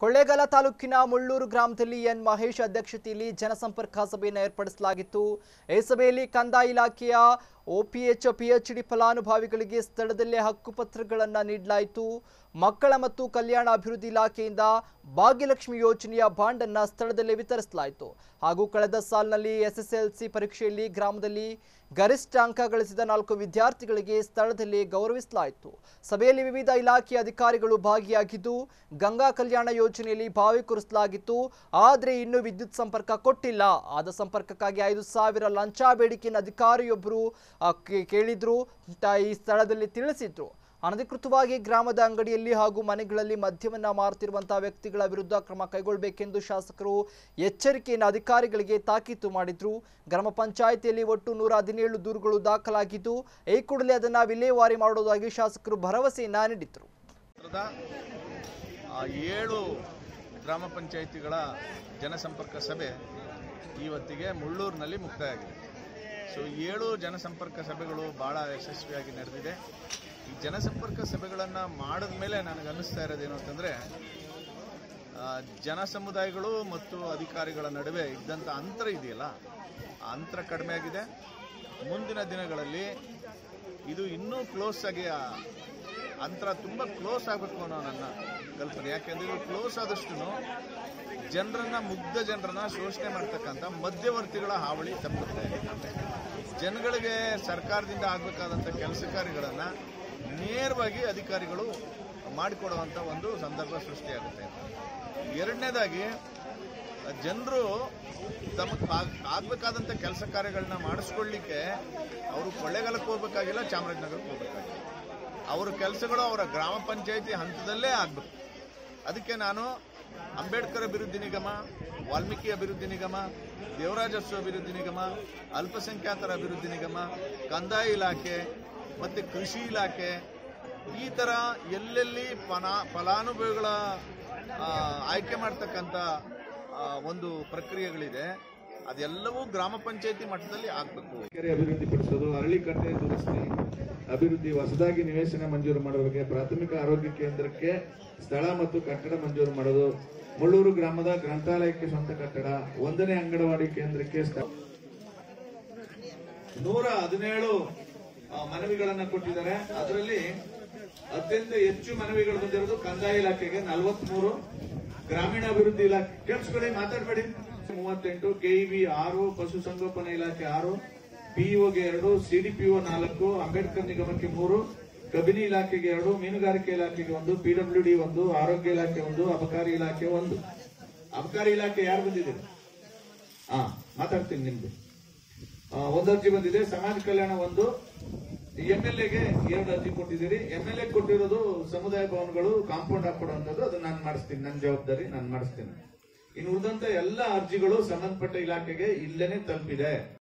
ಕೊಳ್ಳೇಗಾಲ ತಾಲೂಕಿನ ಮುಳ್ಳೂರು ಗ್ರಾಮದಲ್ಲಿ ಎನ್ ಮಹೇಶ್ ಅಧ್ಯಕ್ಷತೆಯಲ್ಲಿ ಜನಸಂಪರ್ಕ ಸಭೆಯನ್ನು ಏರ್ಪಡಿಸಲಾಗಿತ್ತು। ಈ ಸಭೆಯಲ್ಲಿ ಕಂದಾಯ ಇಲಾಖೆಯ OPH PhD ಫಲಾನುಭವಿಗಳಿಗೆ ಸ್ಥಳದಲ್ಲೇ ಹಕ್ಕುಪತ್ರಗಳನ್ನು ನೀಡಲಾಯಿತು। ಮಕ್ಕಳ ಮತ್ತು ಕಲ್ಯಾಣ ಅಭಿವೃದ್ಧಿ ಇಲಾಖೆಯಿಂದ ಭಾಗ್ಯಲಕ್ಷ್ಮಿ ಯೋಜನೆಯ ಬಾಂಡ್ ಅನ್ನು ಸ್ಥಳದಲ್ಲೇ ವಿತರಿಸಲಾಯಿತು। ಹಾಗೂ ಕಳೆದ ಸಾಲಿನಲ್ಲಿ SSLC ಪರೀಕ್ಷೆಯಲ್ಲಿ ಗ್ರಾಮದಲ್ಲಿ ಗರಿಷ್ಠ ಅಂಕ ಗಳಿಸಿದ 4 ವಿದ್ಯಾರ್ಥಿಗಳಿಗೆ ಸ್ಥಳದಲ್ಲಿ ಗೌರವಿಸಲಾಯಿತು। ಸಭೆಯಲ್ಲಿ ವಿವಿಧ ಇಲಾಖೆಯ ಅಧಿಕಾರಿಗಳು ಭಾಗಿಯಾಗಿದ್ದು ಗಂಗಾ ಕಲ್ಯಾಣ ಯೋಜನೆಯಲ್ಲಿ ಬಾವಿ ಕೊರೆಸಲಾಗಿತ್ತು, ಆದರೆ ಇನ್ನೂ ವಿದ್ಯುತ್ ಸಂಪರ್ಕ ಕೊಟ್ಟಿಲ್ಲ। ಆದ ಸಂಪರ್ಕಕ್ಕಾಗಿ 5,000 ಲಂಚ ಬೇಡಿಕೆಯನ್ನು ಅಧಿಕಾರಿಯೊಬ್ಬರು ಕೇಳಿದ್ರು, ಈ ಸ್ಥಳದಲ್ಲಿ ತಿಳಿಸಿದ್ರು। ಅನಧಿಕೃತವಾಗಿ ಗ್ರಾಮದ ಅಂಗಡಿಯಲ್ಲಿ ಹಾಗೂ ಮನೆಗಳಲ್ಲಿ ಮದ್ಯವನ್ನ ಮಾರುತ್ತಿರುವಂತಹ ವ್ಯಕ್ತಿಗಳ ವಿರುದ್ಧ ಕ್ರಮ ಕೈಗೊಳ್ಳಬೇಕೆಂದು ಶಾಸಕರು ಎಚ್ಚರಿಕೆಯನ್ನು ಅಧಿಕಾರಿಗಳಿಗೆ ತಾಕೀತು ಮಾಡಿದ್ರು। ಗ್ರಾಮ ಪಂಚಾಯಿತಿಯಲ್ಲಿ ಒಟ್ಟು 117 ದೂರುಗಳು ದಾಖಲಾಗಿದ್ದು ಈ ಕೂಡಲೇ ಅದನ್ನು ವಿಲೇವಾರಿ ಮಾಡುವುದಾಗಿ ಶಾಸಕರು ಭರವಸೆಯನ್ನ ನೀಡಿದರು। 7 ಗ್ರಾಮ ಪಂಚಾಯಿತಿಗಳ ಜನಸಂಪರ್ಕ ಸಭೆ ಇವತ್ತಿಗೆ ಮುಳ್ಳೂರಿನಲ್ಲಿ ಮುಕ್ತಾಯವಾಗಿದೆ। ಸೊ 7 ಜನಸಂಪರ್ಕ ಸಭೆಗಳು ಬಹಳ ಯಶಸ್ವಿಯಾಗಿ ನಡೆದಿದೆ। ಈ ಜನಸಂಪರ್ಕ ಸಭೆಗಳನ್ನು ಮಾಡಿದ ಮೇಲೆ ನನಗೆ ಅನ್ನಿಸ್ತಾ ಇರೋದೇನು ಅಂತಂದರೆ, ಜನ ಸಮುದಾಯಗಳು ಮತ್ತು ಅಧಿಕಾರಿಗಳ ನಡುವೆ ಇದ್ದಂಥ ಅಂತರ ಇದೆಯಲ್ಲ, ಆ ಅಂತರ ಕಡಿಮೆ ಆಗಿದೆ। ಮುಂದಿನ ದಿನಗಳಲ್ಲಿ ಇದು ಇನ್ನೂ ಕ್ಲೋಸ್ ಆಗಿ ಅಂತರ ತುಂಬ ಕ್ಲೋಸ್ ಆಗಬೇಕು ಅನ್ನೋ ನನ್ನ ಕಲ್ಪನೆ। ಯಾಕೆಂದರೆ ಇದು ಕ್ಲೋಸ್ ಆದಷ್ಟು ಮುಗ್ಧ ಜನರನ್ನ ಶೋಷಣೆ ಮಾಡ್ತಕ್ಕಂಥ ಮಧ್ಯವರ್ತಿಗಳ ಹಾವಳಿ ತಪ್ಪುತ್ತೆ। ಜನಗಳಿಗೆ ಸರ್ಕಾರದಿಂದ ಆಗಬೇಕಾದಂಥ ಕೆಲಸ ಕಾರ್ಯಗಳನ್ನು ನೇರವಾಗಿ ಅಧಿಕಾರಿಗಳು ಮಾಡಿಕೊಡುವಂಥ ಒಂದು ಸಂದರ್ಭ ಸೃಷ್ಟಿಯಾಗುತ್ತೆ। ಎರಡನೇದಾಗಿ, ಜನರು ತಮಗೆ ಆಗಬೇಕಾದಂಥ ಕೆಲಸ ಕಾರ್ಯಗಳನ್ನ ಮಾಡಿಸ್ಕೊಳ್ಳಿಕ್ಕೆ ಅವರು ಕೊಳ್ಳೇಗಾಲಕ್ಕೆ ಹೋಗ್ಬೇಕಾಗಿಲ್ಲ, ಚಾಮರಾಜನಗರಕ್ಕೆ ಹೋಗ್ಬೇಕಾಗಿಲ್ಲ, ಅವರ ಕೆಲಸಗಳು ಅವರ ಗ್ರಾಮ ಪಂಚಾಯಿತಿ ಹಂತದಲ್ಲೇ ಆಗಬೇಕು। ಅದಕ್ಕೆ ನಾನು ಅಂಬೇಡ್ಕರ್ ಅಭಿವೃದ್ಧಿ ನಿಗಮ, ವಾಲ್ಮೀಕಿ ಅಭಿವೃದ್ಧಿ ನಿಗಮ, ದೇವರಾಜಸ್ವ ಅಭಿವೃದ್ಧಿ ನಿಗಮ, ಅಲ್ಪಸಂಖ್ಯಾತರ ಅಭಿವೃದ್ಧಿ ನಿಗಮ, ಕಂದಾಯ ಇಲಾಖೆ ಮತ್ತು ಕೃಷಿ ಇಲಾಖೆ, ಈ ಥರ ಎಲ್ಲೆಲ್ಲಿ ಫಲಾನುಭವಿಗಳ ಆಯ್ಕೆ ಮಾಡ್ತಕ್ಕಂಥ ಒಂದು ಪ್ರಕ್ರಿಯೆಗಳಿದೆ, ಅದೆಲ್ಲವೂ ಗ್ರಾಮ ಪಂಚಾಯಿತಿ ಮಟ್ಟದಲ್ಲಿ ಆಗಬೇಕು। ಅಭಿವೃದ್ಧಿಪಡಿಸೋದು, ಅರಳಿಕಟ್ಟೆ ದುರಸ್ತಿ ಅಭಿವೃದ್ಧಿ, ಹೊಸದಾಗಿ ನಿವೇಶನ ಮಂಜೂರು ಮಾಡುವ ಪ್ರಾಥಮಿಕ ಆರೋಗ್ಯ ಕೇಂದ್ರಕ್ಕೆ ಸ್ಥಳ ಮತ್ತು ಕಟ್ಟಡ ಮಂಜೂರು ಮಾಡೋದು, ಮುಳ್ಳೂರು ಗ್ರಾಮದ ಗ್ರಂಥಾಲಯಕ್ಕೆ ಸ್ವಂತ ಕಟ್ಟಡ, 1ನೇ ಅಂಗನವಾಡಿ ಕೇಂದ್ರಕ್ಕೆ 117 ಮನವಿಗಳನ್ನು ಕೊಟ್ಟಿದ್ದಾರೆ। ಅದರಲ್ಲಿ ಅತ್ಯಂತ ಹೆಚ್ಚು ಮನವಿಗಳು ಬಂದಿರೋದು ಕಂದಾಯ ಇಲಾಖೆಗೆ 43, ಗ್ರಾಮೀಣಾಭಿವೃದ್ಧಿ ಇಲಾಖೆ ಕೇಳಿಸ್ಕೊಳ್ಳಿ, ಮಾತಾಡಬೇಡಿ, 38, KEB 6, ಪಶುಸಂಗೋಪನಾ ಇಲಾಖೆ 6, PEOಗೆ 2, CDPO 4, ಅಂಬೇಡ್ಕರ್ ನಿಗಮಕ್ಕೆ 3, ಕಬಿನಿ ಇಲಾಖೆಗೆ 2, ಮೀನುಗಾರಿಕೆ ಇಲಾಖೆಗೆ 1, PWD 1, ಆರೋಗ್ಯ ಇಲಾಖೆ 1, ಅಬಕಾರಿ ಇಲಾಖೆ 1। ಅಬಕಾರಿ ಇಲಾಖೆ ಯಾರು ಬಂದಿದೆ? ಮಾತಾಡ್ತೀನಿ, ನಿಮ್ದು 1 ಅರ್ಜಿ ಬಂದಿದೆ। ಸಮಾಜ ಕಲ್ಯಾಣ 1, MLAಗೆ 2 ಅರ್ಜಿ ಕೊಟ್ಟಿದ್ದೀರಿ। MLA ಕೊಟ್ಟಿರೋದು ಸಮುದಾಯ ಭವನಗಳು ಕಾಂಪೌಂಡ್ ಹಾಕೊಡುವಂಥದ್ದು, ಅದು ನಾನು ಮಾಡಿಸ್ತೀನಿ, ನನ್ನ ಜವಾಬ್ದಾರಿ, ನಾನು ಮಾಡಿಸ್ತೀನಿ। ಇನ್ನು ಉಳಿದಂತ ಎಲ್ಲ ಅರ್ಜಿಗಳು ಸಂಬಂಧಪಟ್ಟ ಇಲಾಖೆಗೆ ಇಲ್ಲೇನೆ ತಲುಪಿದೆ।